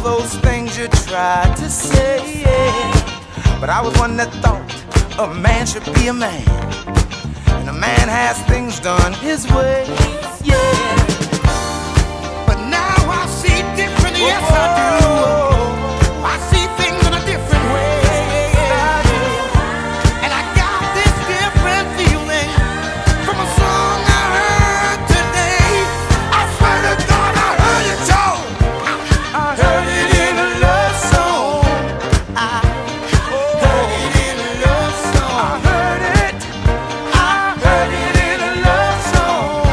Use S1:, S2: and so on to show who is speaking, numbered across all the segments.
S1: those things you tried to say, but I was one that thought a man should be a man, and a man has things done his way, yeah. But now I see different, yes I do. I see things in a different way, and I got this different feeling from a song I heard today. I swear to God I heard it, Joe. I heard it in a love song. I heard it in a love song. I heard it in a love song.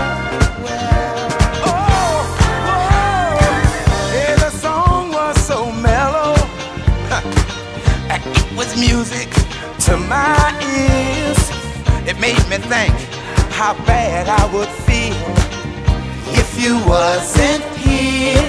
S1: Yeah, the song was so mellow. It was music to my ears. It made me think how bad I would feel if you wasn't here.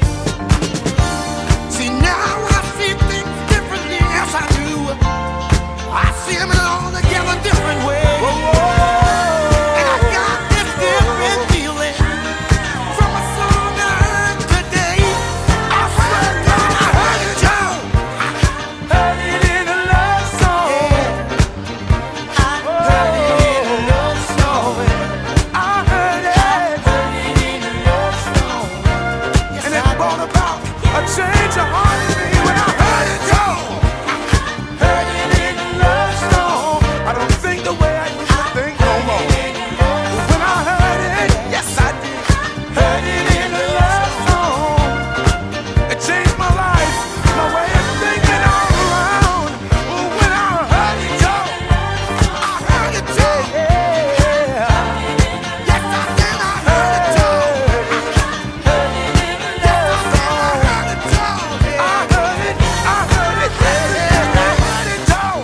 S1: See, now I see things differently, yes I do. I see them in an altogether different way. And I got this different feeling from a song I heard today. I swear to God I heard it, Joe. I heard it in a love song. Yeah. I heard it in a love song. I heard it in a love song. Yes, and it brought about a change of heart in me when I heard it, Joe. Heard it in a love song. I don't think the way I used to think no more. When I heard it, yes I did. Heard it in a love song. It changed my life, my way of thinking all around. When I heard it, Joe, I heard it, Joe. Yeah. Yes I did, I heard it, Joe. Heard it in a love song. I heard it, Joe. I heard it, yeah. I heard it, Joe.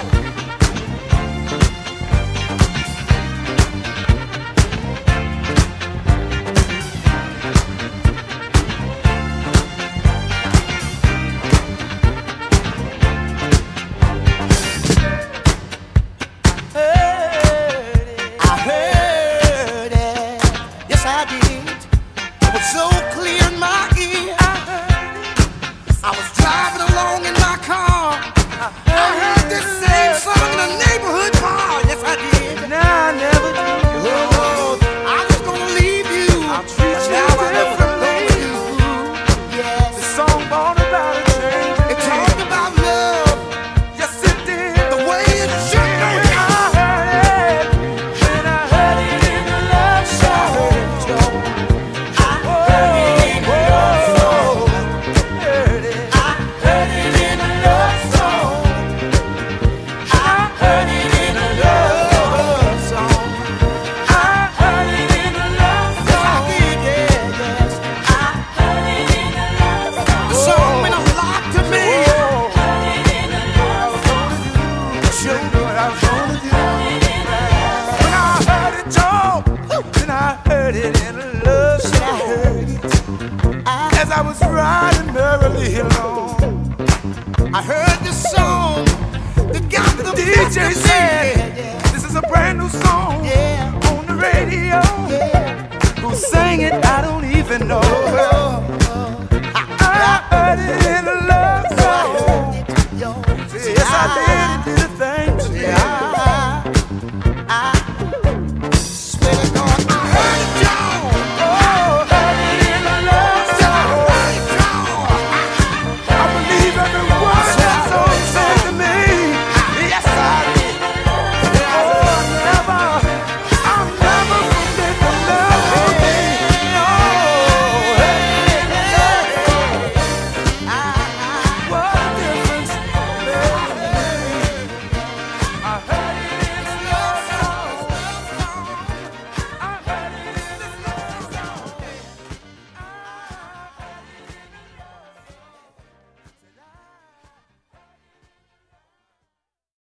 S1: I heard it, yes I did. It was so clear in my ear. I was driving along in my car. I heard this same song in a neighborhood bar. Yes I did. Now I never do. Oh, I was gonna leave you. I'll treat you now differently. Yes. The song brought about a change. It talked about love. Yes it did. The way it should be. I heard it. And I heard it in a love song. I heard it in a love song. Heard it. I heard it in a love song. I heard it in a love song. I heard it in a love song. Yes, I heard it in a love song. The song meant a lot to me. Heard it in a love song. You know what I was gonna do. When I heard it, Joe, then I heard it in a love song. As I was riding merrily along, I heard this song that got the DJ said, this is a brand new song on the radio. Who sang it, I don't even know.